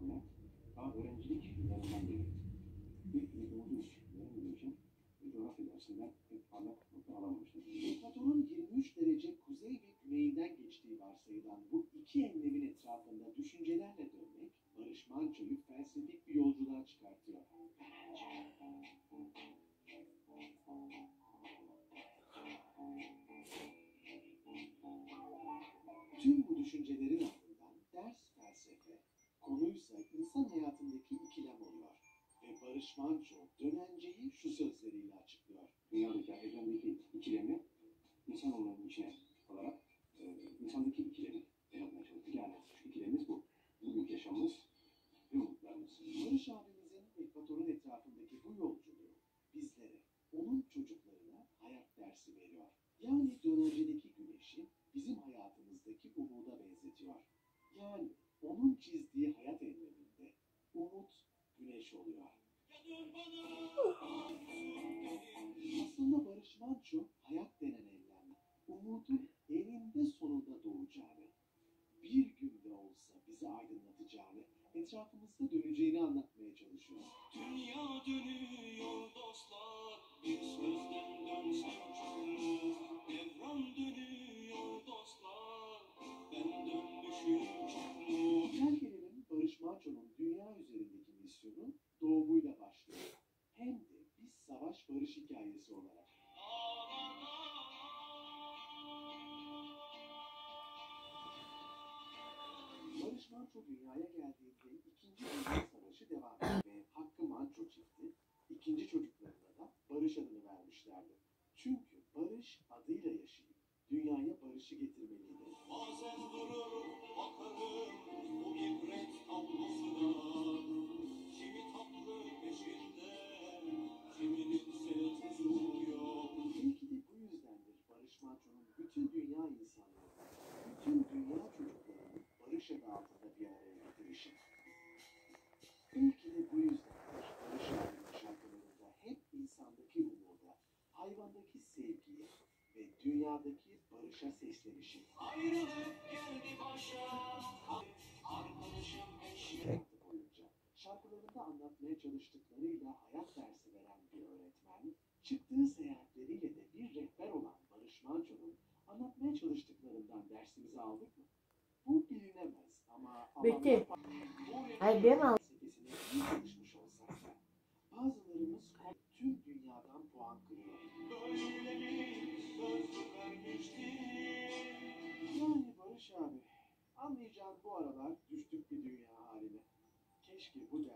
almaya daha öğrencilik yıllarından beri bir umudumuz. Benim için coğrafya dersinden pek parlak notlar alamamıştım. Ekvatorun 23 derece kuzey ve güneyinden geçtiği varsayılan bu iki enlemin etrafında düşüncelerle dönmek, Barış Manço'yu felsefik bir yolculuğa çıkartıyor. Tüm bu düşüncelerin ardından ders felsefe, konuysa insan hayatındaki ikilem oluyor. Ve Barış Manço dönenceyi şu sözleriyle açıklıyor. Dünyadaki, evrendeki ikilemi insanoğlunun içine alarak insandaki ikilemi yaratmaya çalıştık. Yani şu ikilemimiz bu. Bugünkü yaşamımız ve umutlarımız. Barış abimizin ekvatorun etrafındaki bu yolculuğu bizlere, onun çocuklarına hayat dersi veriyor. Yani dönencedeki güneşi bizim hayatımızdaki umuda benzetiyor. Yani onun çizdiği hayat enleminde umut güneş oluyor. Aslında Barış Manço hayat denen enlem, umudun eninde sonunda doğacağını, bir günde olsa bizi aydınlatacağını, etrafımızda döneceğini anlatmaya çalışıyor. Dünya dönüyor dostlar, bir sözden dönsem çoklu. Evren dönüyor dostlar, ben dönmüşüm çoklu. Terkeler'in Barış Manço'nun dünya üzerindeki misyonu doğumuyla başlıyor. Hem de bir savaş barış hikayesi olarak. Barış Manço dünyaya geldiğinde 2. Dünya Savaşı devam ediyor ve Hakkı Manço çifti ikinci çocuklarına da Barış adını vermişlerdi. Çünkü Barış adıyla yaşayıp dünyaya barışı getirmeliydi. Bazen durur bakarım bu ibret tablosuna. Kimi tatlı peşinde, kiminin ise tuzu yok. Belki de bu yüzdendir Barış Manço'nun bütün dünya insanlarını, bütün dünya çocuklarını Barış adı altında bir araya getirişi. Belki de bu yüzdendir Barış abinin şarkılarında hep insandaki umuda, hayvandaki sevgiye ve dünyadaki barışa seslenişi. Ayrılık geldi başa, arkadaşım eşya. Boyunca şarkılarında anlatmaya çalıştıklarıyla hayat dersi veren bir öğretmen, çıktığı seyahatleriyle de bir rehber olan Barış Manço'nun anlatmaya çalıştıklarından dersimizi aldık mı? Bu bilinemez ama Bitti. Hayır benim al. felsefesine iyi çalışmış olsak da bazılarımız tüm dünyadan puan kırıyor. Böyle bir söz vermiştim. Yani Barış abi, anlayacağın bu aralar düştük bir dünya haline. Keşke bu